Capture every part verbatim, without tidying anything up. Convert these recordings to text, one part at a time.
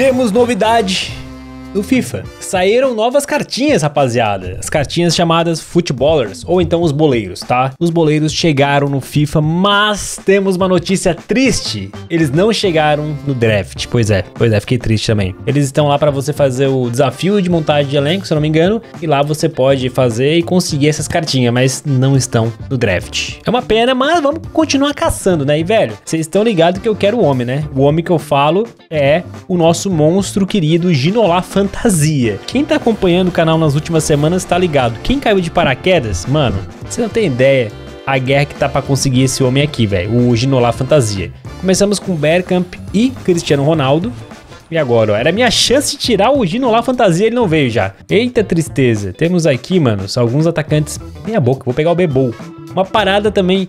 Temos novidade no FIFA. Saíram novas cartinhas, rapaziada. As cartinhas chamadas Footballers, ou então os boleiros, tá? Os boleiros chegaram no FIFA, mas temos uma notícia triste. Eles não chegaram no draft. Pois é, pois é, fiquei triste também. Eles estão lá pra você fazer o desafio de montagem de elenco, se eu não me engano, e lá você pode fazer e conseguir essas cartinhas, mas não estão no draft. É uma pena, mas vamos continuar caçando, né? E, velho, vocês estão ligados que eu quero o homem, né? O homem que eu falo é o nosso monstro querido Ginola Fantasia. Quem tá acompanhando o canal nas últimas semanas tá ligado. Quem caiu de paraquedas, mano, você não tem ideia a guerra que tá pra conseguir esse homem aqui, velho. O Ginola Fantasia. Começamos com Bergkamp e Cristiano Ronaldo. E agora, ó, era a minha chance de tirar o Ginola Fantasia, ele não veio já. Eita tristeza. Temos aqui, mano, alguns atacantes. Meia boca, vou pegar o Bebou. Uma parada também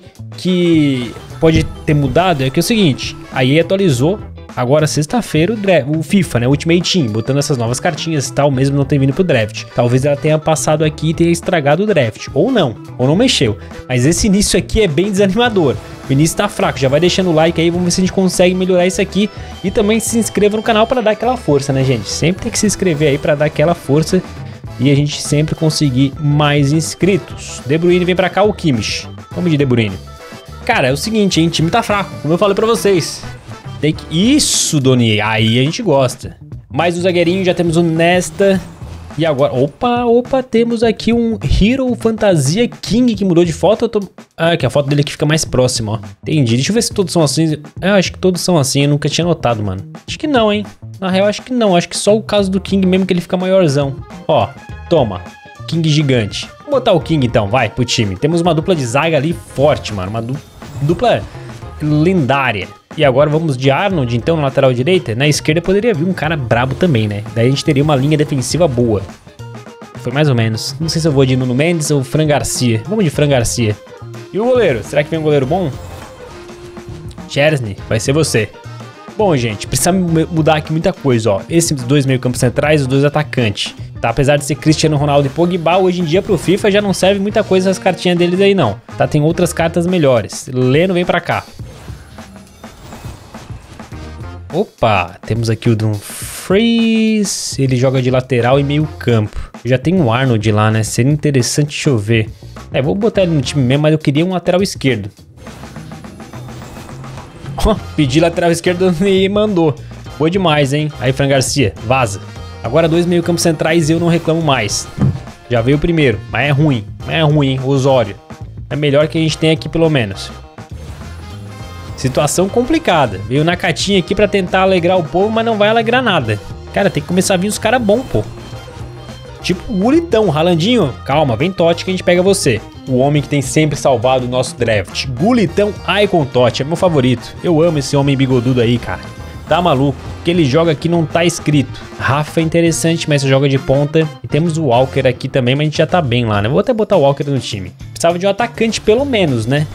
que pode ter mudado é que é o seguinte, a E A atualizou agora sexta-feira o, o FIFA, né, o Ultimate Team, botando essas novas cartinhas e tal, mesmo não ter vindo pro draft. Talvez ela tenha passado aqui e tenha estragado o draft, ou não, ou não mexeu. Mas esse início aqui é bem desanimador. O início tá fraco, já vai deixando o like aí, vamos ver se a gente consegue melhorar isso aqui. E também se inscreva no canal para dar aquela força, né, gente? Sempre tem que se inscrever aí para dar aquela força e a gente sempre conseguir mais inscritos. De Bruyne vem pra cá, o Kimmich. Vamos de De Bruyne. Cara, é o seguinte, hein, o time tá fraco, como eu falei pra vocês. Tem que... Isso, Doni, aí a gente gosta. Mais um zagueirinho, já temos o Nesta. E agora, opa, opa, temos aqui um Hero Fantasia King que mudou de foto. Eu tô... Ah, que a foto dele aqui fica mais próxima, ó. Entendi, deixa eu ver se todos são assim. Eu acho que todos são assim, eu nunca tinha notado, mano. Acho que não, hein. Na real, acho que não, acho que só o caso do King mesmo que ele fica maiorzão. Ó, toma, King gigante. Vou botar o King então, vai, pro time. Temos uma dupla de zaga ali forte, mano, uma du... dupla lendária. E agora vamos de Arnold, então, na lateral direita. Na esquerda poderia vir um cara brabo também, né? Daí a gente teria uma linha defensiva boa. Foi mais ou menos. Não sei se eu vou de Nuno Mendes ou Fran Garcia. Vamos de Fran Garcia. E o goleiro? Será que vem um goleiro bom? Chesney, vai ser você. Bom, gente, precisa mudar aqui muita coisa, ó. Esses dois meio-campos centrais, os dois atacantes. Tá? Apesar de ser Cristiano Ronaldo e Pogba, hoje em dia pro FIFA já não serve muita coisa as cartinhas deles aí, não. Tá? Tem outras cartas melhores. Leno vem pra cá. Opa, temos aqui o Dumfries, ele joga de lateral e meio campo. Já tem o Arnold lá, né? Seria interessante, deixa eu ver. É, vou botar ele no time mesmo, mas eu queria um lateral esquerdo. Oh, pedi lateral esquerdo e mandou. Boa demais, hein? Aí, Fran Garcia, vaza. Agora dois meio campos centrais e eu não reclamo mais. Já veio o primeiro, mas é ruim. Mas é ruim, hein? Osório. É melhor que a gente tem aqui, pelo menos. Situação complicada. Veio na catinha aqui pra tentar alegrar o povo, mas não vai alegrar nada. Cara, tem que começar a vir os caras bons, pô. Tipo o Gulitão, Ralandinho. Calma, vem Totti que a gente pega você. O homem que tem sempre salvado o nosso draft. Gulitão Icon Totti, é meu favorito. Eu amo esse homem bigodudo aí, cara. Tá maluco? O que ele joga aqui não tá escrito. Rafa é interessante, mas joga de ponta. E temos o Walker aqui também, mas a gente já tá bem lá, né? Vou até botar o Walker no time. Precisava de um atacante pelo menos, né?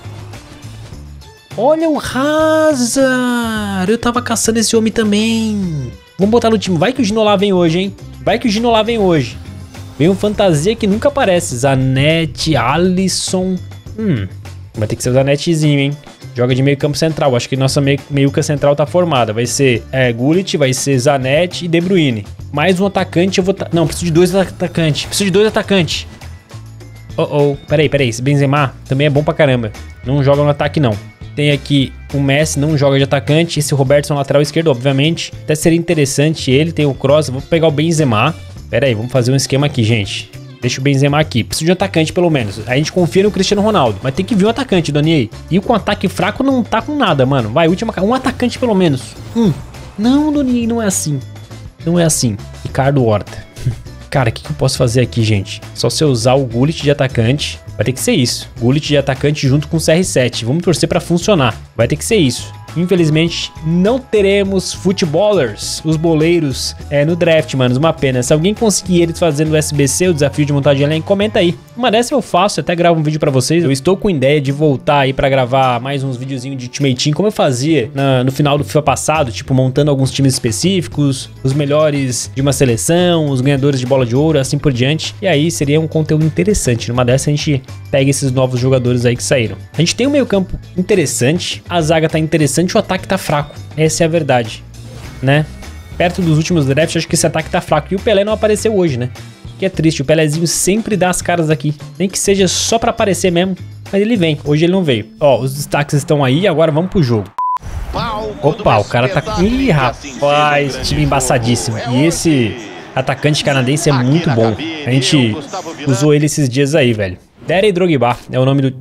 Olha o Hazard! Eu tava caçando esse homem também. Vamos botar no time. Vai que o Ginola vem hoje, hein? Vai que o Ginola vem hoje. Vem um Fantasia que nunca aparece. Zanetti, Alisson. Hum, vai ter que ser o Zanettizinho, hein? Joga de meio campo central. Acho que nossa meio, meiuca central tá formada. Vai ser é, Gullit, vai ser Zanetti e De Bruyne. Mais um atacante eu vou... Não, preciso de dois atacantes. Preciso de dois atacantes. Oh, oh. Peraí, peraí. Esse Benzema também é bom pra caramba. Não joga no ataque, não. Tem aqui o Messi, não joga de atacante. Esse Robertson lateral esquerdo, obviamente. Até seria interessante ele, tem o Kroos. Vou pegar o Benzema. Pera aí, vamos fazer um esquema aqui, gente. Deixa o Benzema aqui. Preciso de um atacante, pelo menos. A gente confia no Cristiano Ronaldo. Mas tem que vir um atacante, Donier. E com ataque fraco não tá com nada, mano. Vai, última... Um atacante, pelo menos. Um. Não, Donier, não é assim. Não é assim. Ricardo Horta. Cara, o que, que eu posso fazer aqui, gente? Só se eu usar o Gullit de atacante. Vai ter que ser isso. Gullit de atacante junto com o C R sete. Vamos torcer pra funcionar. Vai ter que ser isso. Infelizmente, não teremos Footballers, os boleiros, é, no draft, manos. Uma pena. Se alguém conseguir eles fazendo o S B C, o desafio de montagem de elenco, comenta aí. Uma dessa eu faço, até gravo um vídeo pra vocês. Eu estou com ideia de voltar aí pra gravar mais uns videozinhos de Ultimate Team, como eu fazia na, no final do FIFA passado, tipo, montando alguns times específicos, os melhores de uma seleção, os ganhadores de bola de ouro, assim por diante. E aí seria um conteúdo interessante. Numa dessa a gente pega esses novos jogadores aí que saíram. A gente tem um meio campo interessante, a zaga tá interessante, o ataque tá fraco. Essa é a verdade, né? perto dos últimos drafts, acho que esse ataque tá fraco. E o Pelé não apareceu hoje, né? Que é triste, o Pelézinho sempre dá as caras aqui. Nem que seja só pra aparecer mesmo, mas ele vem. Hoje ele não veio. Ó, os destaques estão aí, agora vamos pro jogo. Opa, o cara tá... Ih, rapaz, time embaçadíssimo. E esse atacante canadense é muito bom. A gente usou ele esses dias aí, velho. Derek Drogba é o nome do...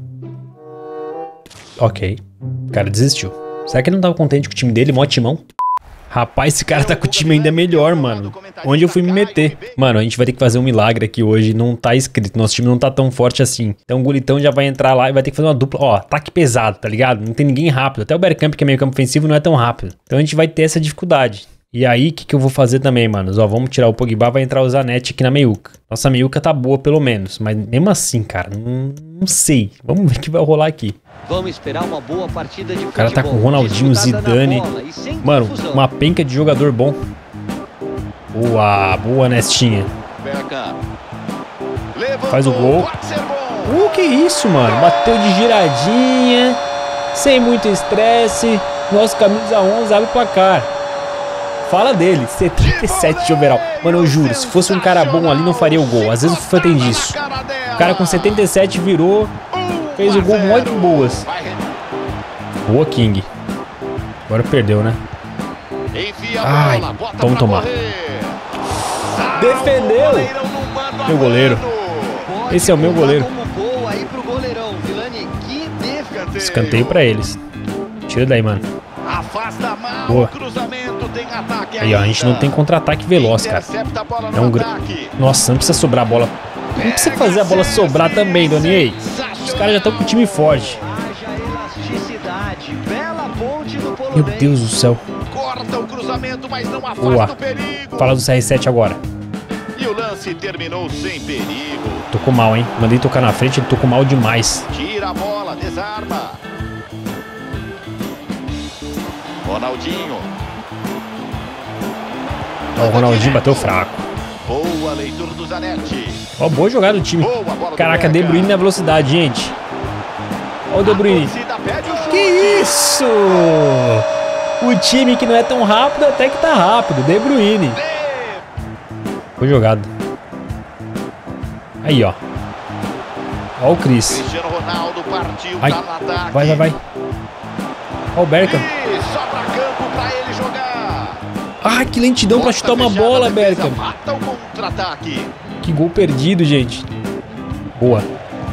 Ok, o cara desistiu. Será que ele não tava contente com o time dele, mó timão? Rapaz, esse cara tá com o time ainda melhor, mano. Onde eu fui me meter? Mano, a gente vai ter que fazer um milagre aqui hoje. Não tá escrito. Nosso time não tá tão forte assim. Então o Gulitão já vai entrar lá e vai ter que fazer uma dupla. Ó, ataque pesado, tá ligado? Não tem ninguém rápido. Até o Bergkamp, que é meio campo ofensivo, não é tão rápido. Então a gente vai ter essa dificuldade. E aí, o que, que eu vou fazer também, manos? Ó, vamos tirar o Pogba, vai entrar o Zanetti aqui na meiuca. Nossa meiuca tá boa, pelo menos. Mas mesmo assim, cara, não, não sei. Vamos ver o que vai rolar aqui. Vamos esperar uma boa partida de O cara tá com o Ronaldinho, Zidane. Mano, uma penca de jogador bom. Boa, boa, Nestinha. Faz o gol. Uh, que isso, mano. Bateu de giradinha. Sem muito estresse. Nosso camisa onze abre o placar. Fala dele, setenta e sete de overall. Mano, eu juro, se fosse um cara bom ali, não faria o gol. Às vezes o FIFA tem disso. O cara com setenta e sete virou, fez o gol muito boas. Boa, King. Agora perdeu, né? Ai, vamos tomar. Defendeu! Meu goleiro. Esse é o meu goleiro. Escanteio pra eles. Tira daí, mano. Boa. Aí, ó, a gente não tem contra-ataque veloz, cara. É um grande... Nossa, não precisa sobrar a bola. Não precisa fazer a bola sobrar também, Donier. Os caras já estão com o time forte. Meu Deus do céu. Boa. Fala do C R sete agora. E o lance terminou sem perigo. Tocou mal, hein? Mandei tocar na frente, ele tocou mal demais. Tira a bola, desarma. Ronaldinho. Ó, o Ronaldinho bateu fraco. Boa leitura do Zanetti. Ó, boa jogada do time. Caraca, De Bruyne na velocidade, gente. Ó o De Bruyne. Que isso? O time que não é tão rápido até que tá rápido. De Bruyne. Foi jogado. Aí, ó. Ó o Cris. Ai, vai, vai, vai. Ó o Bergkamp. Ah, que lentidão pra chutar uma bola, Bergkamp. Que gol perdido, gente. Boa.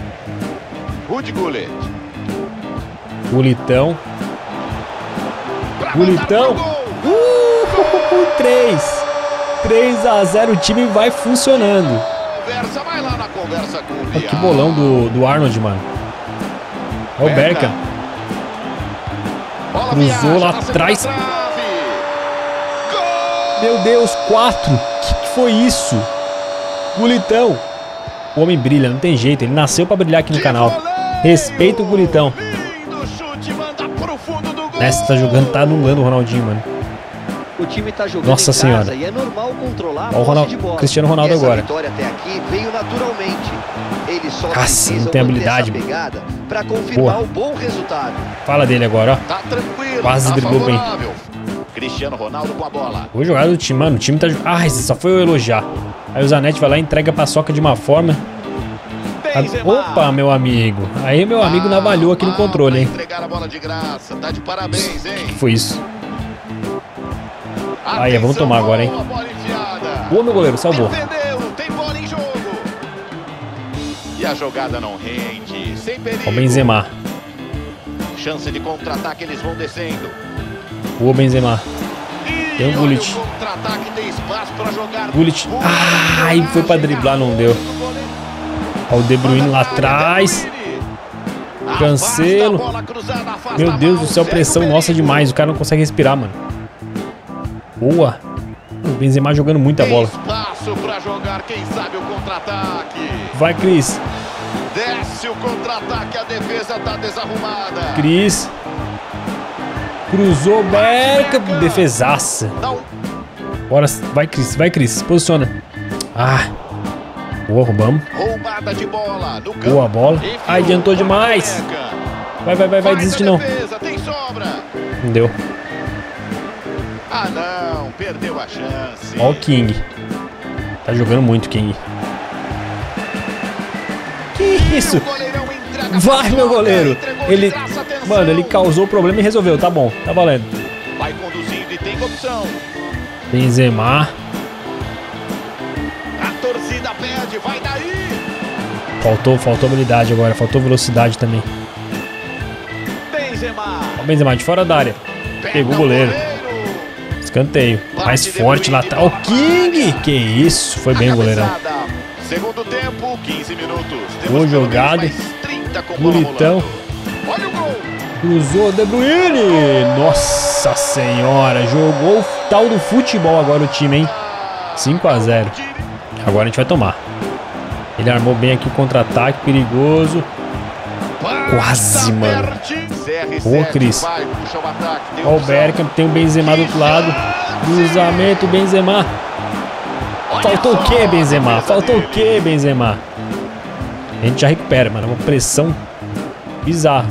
Gulitão. Gulitão. Uh, três. três a zero, o time vai funcionando. Oh, que bolão do, do Arnold, mano. É o Bergkamp. Cruzou lá atrás. Meu Deus, quatro. Que que foi isso? Gulitão. O homem brilha, não tem jeito. Ele nasceu pra brilhar aqui no canal. Respeita o Gulitão. Nessa tá jogando, tá anulando o Ronaldinho, mano. O time tá jogando Nossa senhora. E é normal controlar ó o Ronaldo, Cristiano Ronaldo agora. Até aqui veio naturalmente. Ele só Nossa, não tem habilidade. Pra confirmar o bom resultado. Fala dele agora, ó. Tá tranquilo, quase tá driblou bem. Cristiano Ronaldo com a bola. Boa jogada do time, mano. O time tá... Ah, esse só foi eu elogiar. Aí o Zanetti vai lá e entrega a paçoca de uma forma. A... Opa, meu amigo. Aí meu amigo navalhou aqui no controle, hein. A bola de graça. Tá de parabéns, hein? O que foi isso? Aí, vamos tomar agora, hein. Boa, meu goleiro, salvou. Tem bola em jogo. E a jogada não rende. Sem perigo. Ó o Benzema. Chance de contra-ataque, eles vão descendo. Boa, Benzema. Tem um Gullit. Gullit. Ai, foi pra driblar, não deu. Ó o De Bruyne lá atrás. Cancelo. Meu Deus do céu, pressão nossa demais. O cara não consegue respirar, mano. Boa. O Benzema jogando muita bola. Vai, Cris. Desce o contra-ataque, a defesa tá desarrumada. Cris. Cruzou, Bergkamp. Defesaça. Bora, vai, Cris. Vai, Cris. Posiciona. Ah. Boa, roubamos. Roubada de bola no campo. Boa bola. Ai, adiantou demais. Vai, vai, vai, vai. Desiste não. Tem sobra. Não deu. Ah, não. perdeu a chance. Ó o King. Tá jogando muito, King. Que isso? Vai, meu goleiro. Ele, mano, ele causou o problema e resolveu. Tá bom, tá valendo. Vai conduzindo e tem opção. Benzema. A torcida pede, vai daí. Faltou, faltou habilidade agora. Faltou velocidade também. Benzema. Ó o Benzema de fora da área. Pegou o goleiro. Escanteio. Mais forte lá tá. O King. Que isso. Foi bem o goleirão. Segundo tempo, quinze minutos. Boa jogada. Bonitão. Olha o gol. Cruzou De Bruyne. Nossa senhora. Jogou o tal do futebol agora o time, hein? cinco a zero. Agora a gente vai tomar. Ele armou bem aqui o contra-ataque. Perigoso. Quase, mano. Boa, Cris. Ó o Bergkamp. Tem o Benzema do outro lado. Cruzamento, Benzema. Faltou o que, Benzema? Faltou o que, Benzema? A gente já recupera, mano. Uma pressão bizarra.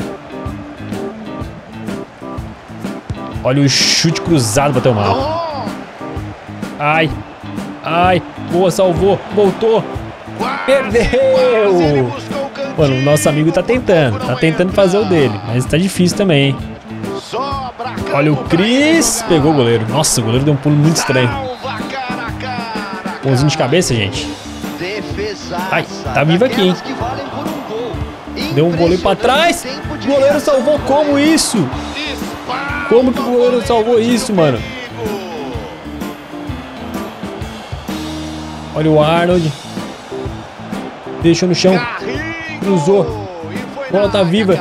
Olha o chute cruzado, bateu mal. Ai. Ai. Boa, salvou. Voltou. Perdeu. Mano, o nosso amigo tá tentando. Tá tentando fazer o dele. Mas tá difícil também, hein? Olha o Cris. Pegou o goleiro. Nossa, o goleiro deu um pulo muito estranho. Pãozinho de cabeça, gente. Ai, tá vivo aqui, hein? Deu um goleiro pra trás. O goleiro salvou como isso? Como que o goleiro salvou isso, mano? Olha o Arnold. Deixou no chão. Cruzou. A bola tá viva.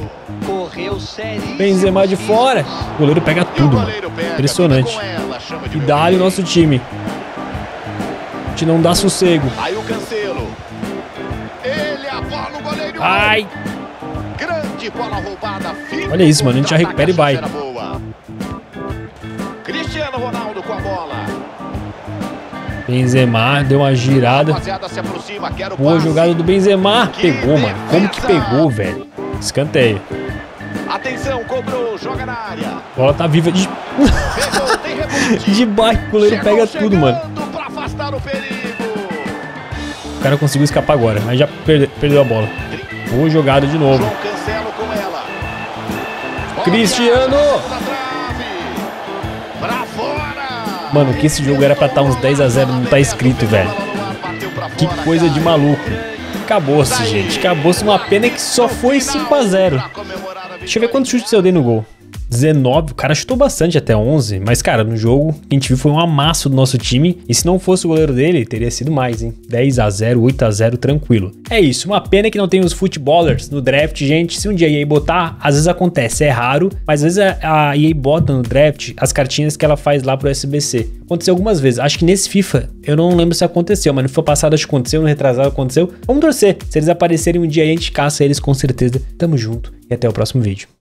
Benzema de fora. O goleiro pega tudo, mano. Impressionante. E dá-lhe o nosso time. A gente não dá sossego. Aí o Cancelo. Ele abola o goleiro. Ai. Grande bola roubada. Olha isso, mano. A gente já recupera e vai. Cristiano Ronaldo com a bola. Benzema deu uma girada. Boa jogada do Benzema. Pegou, mano. Como que pegou, velho? Escanteio. Atenção, cobrou, joga na área. A bola tá viva de... de baixo, o goleiro pega tudo, mano. O cara conseguiu escapar agora, mas já perde... perdeu a bola. Boa jogada de novo. Cristiano! Mano, que esse jogo era pra estar uns dez a zero, não tá escrito, velho. Que coisa de maluco. Acabou-se, gente. Acabou-se. Uma pena que só foi cinco a zero. Deixa eu ver quantos chutes eu dei no gol. dezenove. O cara chutou bastante, até onze. Mas, cara, no jogo que a gente viu foi um amasso do nosso time. E se não fosse o goleiro dele, teria sido mais, hein? dez a zero, oito a zero, tranquilo. É isso. Uma pena que não tem os footballers no draft, gente. Se um dia a E A botar, às vezes acontece. É raro. Mas às vezes a E A bota no draft as cartinhas que ela faz lá pro S B C. Aconteceu algumas vezes. Acho que nesse FIFA, eu não lembro se aconteceu. Mas no FIFA passado acho que aconteceu, no retrasado aconteceu. Vamos torcer. Se eles aparecerem um dia, a gente caça eles com certeza. Tamo junto e até o próximo vídeo.